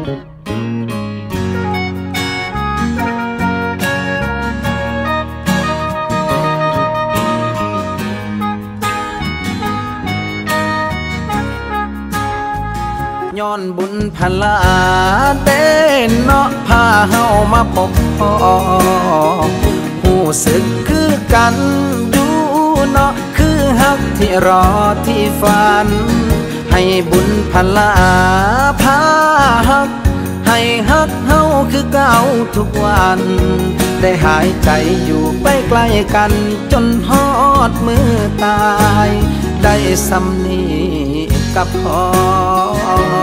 ย้อนบุญพลาเต้นเนาะพาเฮามาพบพ่อหูสึกคือกันอยู่เนาะคือฮักที่รอที่ฝันให้บุญพลาพาฮักให้ฮักเฮาคือเก่าทุกวันได้หายใจอยู่ไปใกล้กันจนฮอดมือตายได้สำนีกับพ่อ